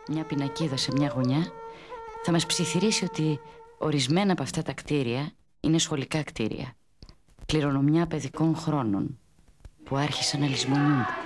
μια πινακίδα σε μια γωνιά, θα μας ψιθυρίσει ότι ορισμένα από αυτά τα κτίρια είναι σχολικά κτίρια. Κληρονομιά παιδικών χρόνων που άρχισαν να λησμονιούνται.